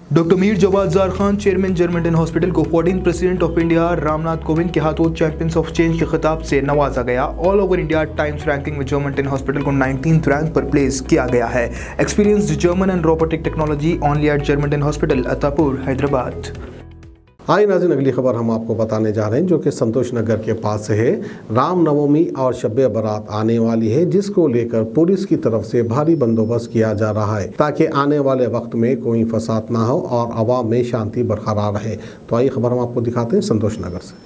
Doctor Mir Jawad Jar Khan, chairman Germanton hospital को 14th president of India Ramnath Kovind के हाथों चैंपियंस ऑफ चेंज के खिताब से नवाजा गया। All over India Times ranking में जर्मंटन हॉस्पिटल को 19th रैंक पर प्लेस किया गया है। Experienced German and robotic technology only at Germanton hospital, Attapur, Hyderabad. आइए नाज़रीन, अगली खबर हम आपको बताने जा रहे हैं जो कि संतोष नगर के पास से है। रामनवमी और शब बारात आने वाली है, जिसको लेकर पुलिस की तरफ से भारी बंदोबस्त किया जा रहा है ताकि आने वाले वक्त में कोई फसाद ना हो और आवाम में शांति बरकरार रहे। तो आइए खबर हम आपको दिखाते हैं संतोष नगर से।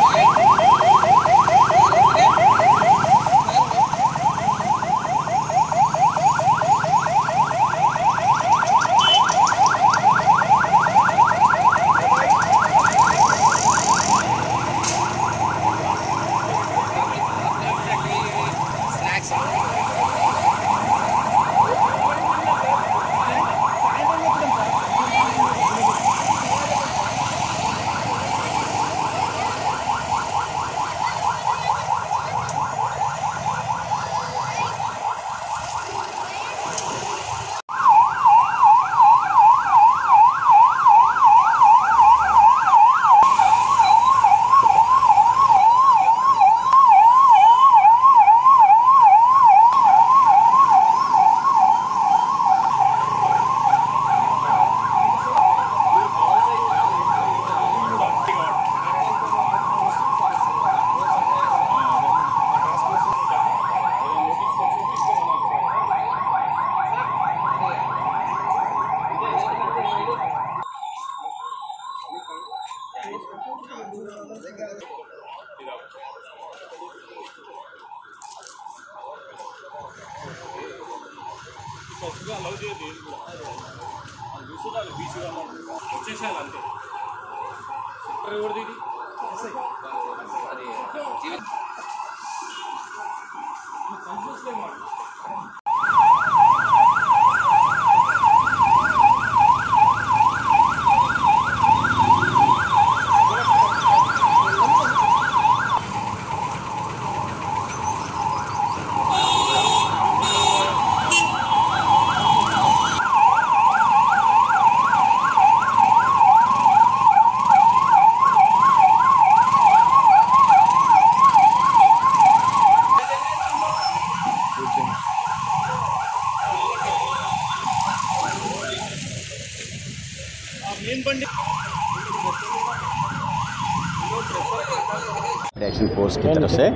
एक्शन फोर्स की तरफ से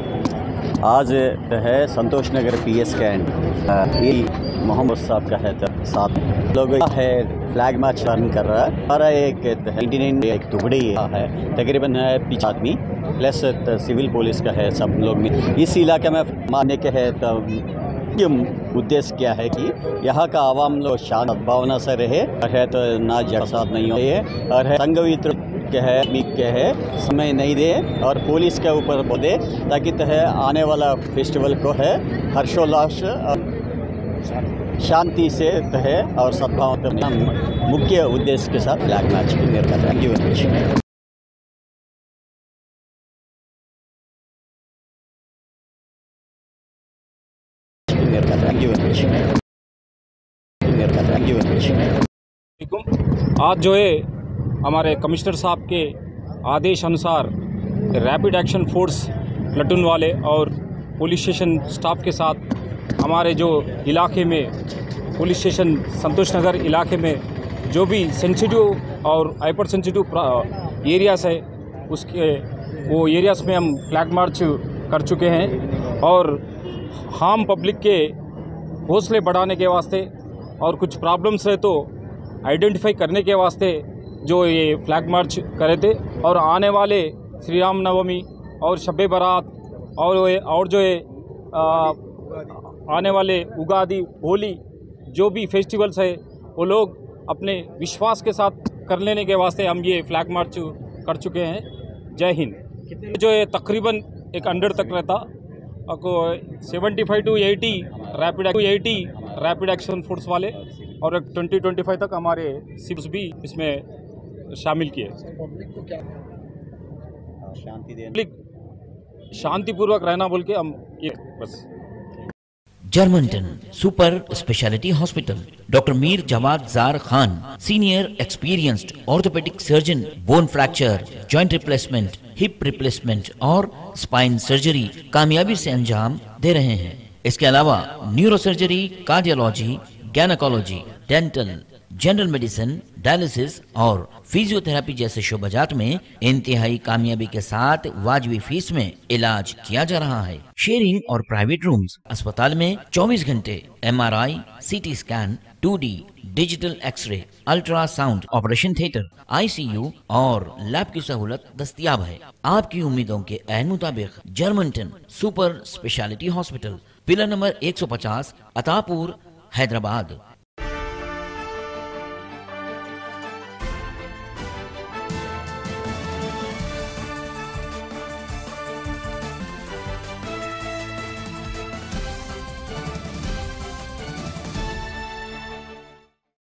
आज है संतोष नगर PS कैंट मोहम्मद साहब का है साथ लोग है फ्लैग मार्च रन कर रहा है। हमारा एक 99 एक टुकड़ी है, तकरीबन है 50 आदमी प्लस सिविल पुलिस का है। सब लोग इस इलाके में मारने के है। तो ये उद्देश्य क्या है कि यहाँ का आवाम लोग शांत भावना से रहे और है तो ना जसाद नहीं हो और है संगवित्र के है समय नहीं दे और पुलिस के ऊपर बोले ताकि तो है आने वाला फेस्टिवल को है हर्षोल्लास शांति से तो है और सद्भाव मुख्य उद्देश्य के साथ फ्लैग मार्च की निर्धारण। Thank you very much. आज जो है हमारे कमिश्नर साहब के आदेश अनुसार रैपिड एक्शन फोर्स प्लाटून वाले और पुलिस स्टेशन स्टाफ के साथ हमारे जो इलाके में पुलिस स्टेशन संतोष नगर इलाके में जो भी सेंसिटिव और हाइपर सेंसिटिव एरियाज़ है उसके वो एरियाज़ में हम फ्लैग मार्च कर चुके हैं और आम पब्लिक के हौसले बढ़ाने के वास्ते और कुछ प्रॉब्लम्स है तो आइडेंटिफाई करने के वास्ते जो ये फ्लैग मार्च करे थे। और आने वाले श्री राम नवमी और शब बारात और जो है आने वाले उगादी, होली, जो भी फेस्टिवल्स है वो लोग अपने विश्वास के साथ कर लेने के वास्ते हम ये फ्लैग मार्च कर चुके हैं। जय हिंद। जो है तकरीबन एक 100 तक रहता, 75 to 80 रैपिड एक्शन फोर्स वाले और 20-25 तक हमारे सिप्स भी इसमें शामिल किए। शांतिपूर्वक रहना बोल के हम ये बस Germanton super speciality hospital, doctor Mir Jawad Jar Khan, senior experienced orthopaedic surgeon, bone fracture, joint replacement, hip replacement और स्पाइन सर्जरी कामयाबी से अंजाम दे रहे हैं। इसके अलावा neurosurgery, cardiology, gynaecology, dental, general medicine, dialysis और फिजियोथेरेपी जैसे शोबाजात में इंतहाई कामयाबी के साथ वाजबी फीस में इलाज किया जा रहा है। शेयरिंग और प्राइवेट रूम्स, अस्पताल में 24 घंटे MRI, CT scan, 2D digital X-ray, ultrasound, operation theatre, ICU और लैब की सहूलत दस्तयाब है। आपकी उम्मीदों के ऐन मुताबिक Germanton super speciality hospital, pillar number 150, Attapur, Hyderabad.